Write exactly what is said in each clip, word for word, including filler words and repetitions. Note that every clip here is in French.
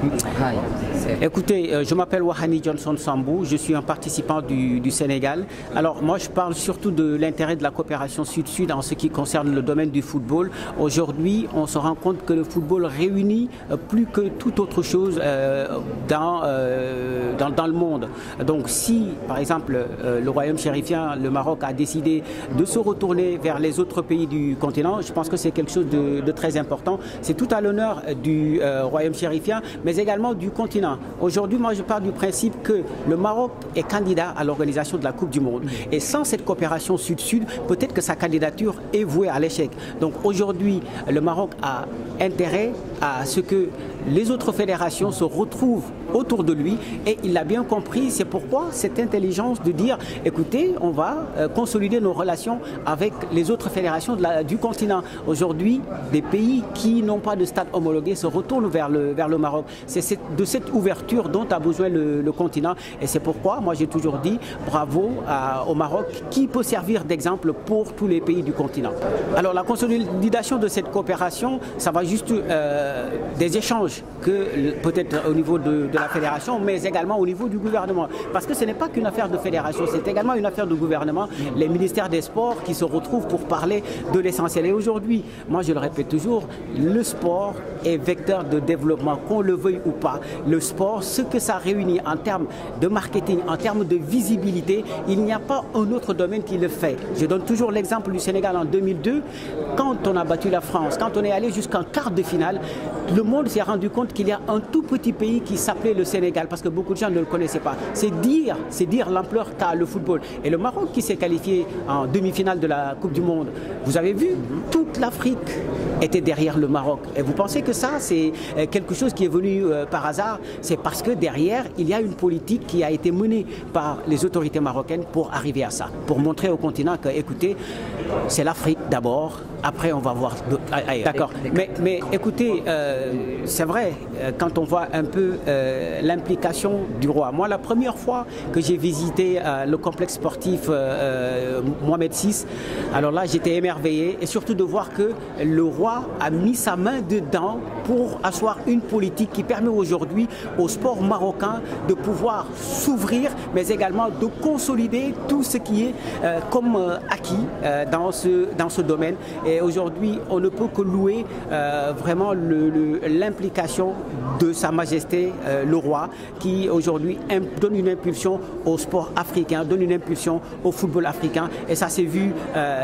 Écoutez, euh, je m'appelle Wahani Johnson Sambou, je suis un participant du, du Sénégal. Alors moi je parle surtout de l'intérêt de la coopération sud-sud en ce qui concerne le domaine du football. Aujourd'hui, on se rend compte que le football réunit euh, plus que toute autre chose euh, dans, euh, dans, dans le monde. Donc si par exemple euh, le royaume chérifien, le Maroc, a décidé de se retourner vers les autres pays du continent, je pense que c'est quelque chose de, de très important. C'est tout à l'honneur du euh, royaume chérifien, mais également du continent. Aujourd'hui, moi je pars du principe que le Maroc est candidat à l'organisation de la Coupe du Monde. Et sans cette coopération sud-sud, peut-être que sa candidature est vouée à l'échec. Donc aujourd'hui, le Maroc a intérêt à ce que les autres fédérations se retrouvent autour de lui, et il l'a bien compris. C'est pourquoi cette intelligence de dire, écoutez, on va euh, consolider nos relations avec les autres fédérations de la, du continent. Aujourd'hui, des pays qui n'ont pas de stade homologué se retournent vers le, vers le Maroc. C'est de cette ouverture dont a besoin le, le continent, et c'est pourquoi moi j'ai toujours dit bravo à, au Maroc, qui peut servir d'exemple pour tous les pays du continent. Alors la consolidation de cette coopération, ça va juste euh, des échanges que peut-être au niveau de, de la fédération, mais également au niveau du gouvernement. Parce que ce n'est pas qu'une affaire de fédération, c'est également une affaire de gouvernement. Les ministères des Sports qui se retrouvent pour parler de l'essentiel. Et aujourd'hui, moi je le répète toujours, le sport est vecteur de développement, qu'on le veuille ou pas. Le sport, ce que ça réunit en termes de marketing, en termes de visibilité, il n'y a pas un autre domaine qui le fait. Je donne toujours l'exemple du Sénégal en deux mille deux, quand on a battu la France, quand on est allé jusqu'en quart de finale, le monde s'est rendu compte qu'il y a un tout petit pays qui s'appelait le Sénégal, parce que beaucoup de gens ne le connaissaient pas. C'est dire, c'est dire l'ampleur qu'a le football. Et le Maroc qui s'est qualifié en demi-finale de la Coupe du Monde, vous avez vu, toute l'Afrique était derrière le Maroc. Et vous pensez que ça, c'est quelque chose qui est venu euh, par hasard? C'est parce que derrière, il y a une politique qui a été menée par les autorités marocaines pour arriver à ça, pour montrer au continent que, écoutez, c'est l'Afrique d'abord, après on va voir d'autres. D'accord. Mais, mais écoutez, euh, c'est vrai, quand on voit un peu euh, l'implication du roi. Moi, la première fois que j'ai visité euh, le complexe sportif euh, Mohamed six, alors là, j'étais émerveillé, et surtout de voir que le roi a mis sa main dedans pour asseoir une politique qui permet aujourd'hui au sport marocain de pouvoir s'ouvrir, mais également de consolider tout ce qui est euh, comme euh, acquis euh, dans ce, dans ce domaine. Et aujourd'hui, on ne peut que louer euh, vraiment l'implication de Sa Majesté euh, le roi, qui aujourd'hui donne une impulsion au sport africain, donne une impulsion au football africain. Et ça s'est vu euh,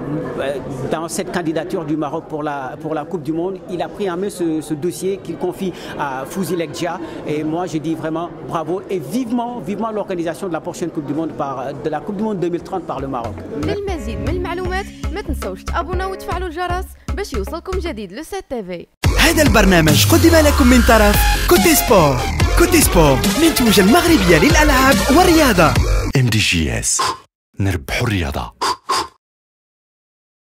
dans cette candidature du Maroc pour la, pour la Coupe du Monde. Il a pris en main ce, ce dossier qu'il confie à Fouzi Lekdja. Et moi, je dis vraiment bravo, et vivement, vivement l'organisation de la prochaine Coupe du Monde, par, de la Coupe du Monde deux mille trente par le Maroc. للمزيد من المعلومات ما تنسوش تابونا وتفعلوا الجرس باش يوصلكم جديد لو سات تيفي. هذا البرنامج قدم لكم من طرف كوتي سبور. كوتي سبور منتوجة المغربية للألعاب والرياضة. ام دي جي اس، نربحوا الرياضة.